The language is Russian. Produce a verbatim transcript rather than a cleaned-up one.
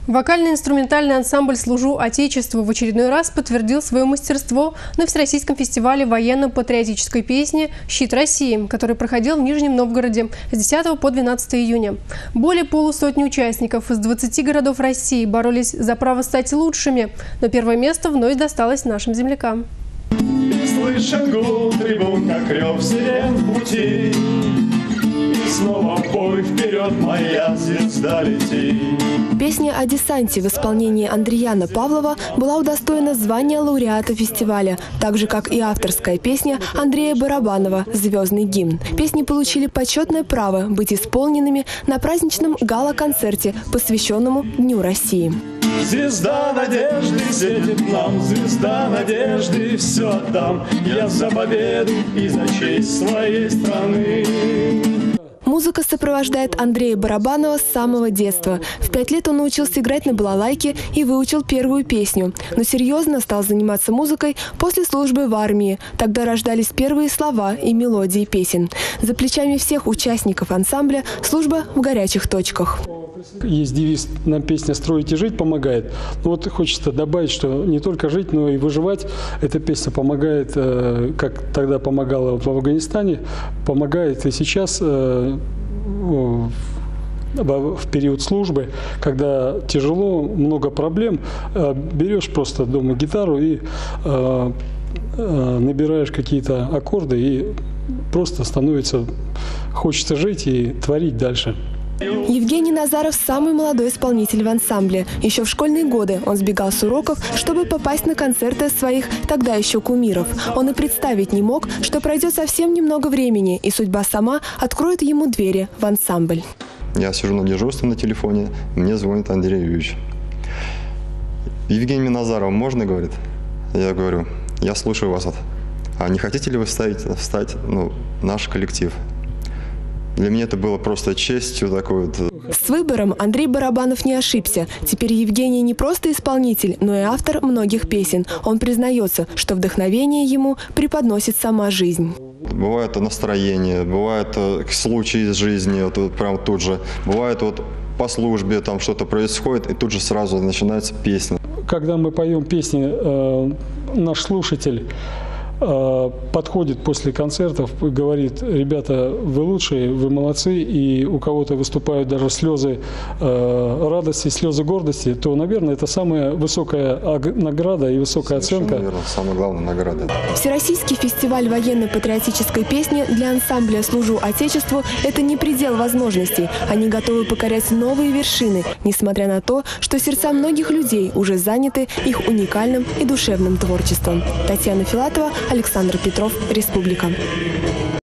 Вокально-инструментальный ансамбль «Служу Отечеству» в очередной раз подтвердил свое мастерство на Всероссийском фестивале военно-патриотической песни «Щит России», который проходил в Нижнем Новгороде с десятого по двенадцатое июня. Более полусотни участников из двадцати городов России боролись за право стать лучшими, но первое место вновь досталось нашим землякам. Слышен гул трибун, как рев сирен в пути. Снова в бой, вперед, моя звезда, лети. Песня о десанте в исполнении Андреяна Павлова была удостоена звания лауреата фестиваля, так же, как и авторская песня Андрея Барабанова «Звездный гимн». Песни получили почетное право быть исполненными на праздничном гала-концерте, посвященному Дню России. Звезда надежды светит нам, звезда надежды, все отдам я за победу и за честь своей страны. Музыка сопровождает Андрея Барабанова с самого детства. В пять лет он научился играть на балалайке и выучил первую песню. Но серьезно стал заниматься музыкой после службы в армии. Тогда рождались первые слова и мелодии песен. За плечами всех участников ансамбля служба в горячих точках. Есть девиз на песне «Строить и жить» помогает. Но вот хочется добавить, что не только жить, но и выживать. Эта песня помогает, как тогда помогала в Афганистане, помогает и сейчас в период службы, когда тяжело, много проблем, берешь просто дома гитару и набираешь какие-то аккорды, и просто становится, хочется жить и творить дальше. Евгений Назаров – самый молодой исполнитель в ансамбле. Еще в школьные годы он сбегал с уроков, чтобы попасть на концерты своих тогда еще кумиров. Он и представить не мог, что пройдет совсем немного времени, и судьба сама откроет ему двери в ансамбль. Я сижу на дежурстве на телефоне, мне звонит Андрей Юрьевич. Евгений Назаров, можно, говорит? Я говорю, я слушаю вас. А не хотите ли вы встать, встать ну, наш коллектив? Для меня это было просто честью такой вот. С выбором Андрей Барабанов не ошибся. Теперь Евгений не просто исполнитель, но и автор многих песен. Он признается, что вдохновение ему преподносит сама жизнь. Бывает настроение, бывает случаи из жизни, вот, вот прям тут же. Бывает вот по службе там что-то происходит, и тут же сразу начинается песня. Когда мы поем песни, э, наш слушатель подходит после концертов и говорит: ребята, вы лучшие, вы молодцы, и у кого-то выступают даже слезы э, радости, слезы гордости, то, наверное, это самая высокая награда и высокая оценка. Наверное, самая главная награда. Всероссийский фестиваль военно-патриотической песни для ансамбля «Служу Отечеству» – это не предел возможностей. Они готовы покорять новые вершины, несмотря на то, что сердца многих людей уже заняты их уникальным и душевным творчеством. Татьяна Филатова, Александр Петров, Республика.